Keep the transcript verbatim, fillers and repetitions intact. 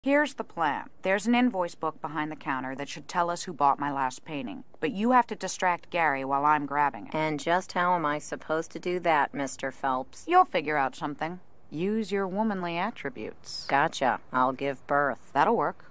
Here's the plan. There's an invoice book behind the counter that should tell us who bought my last painting. But you have to distract Gary while I'm grabbing it. And just how am I supposed to do that, Mister Phelps? You'll figure out something. Use your womanly attributes. Gotcha. I'll give birth. That'll work.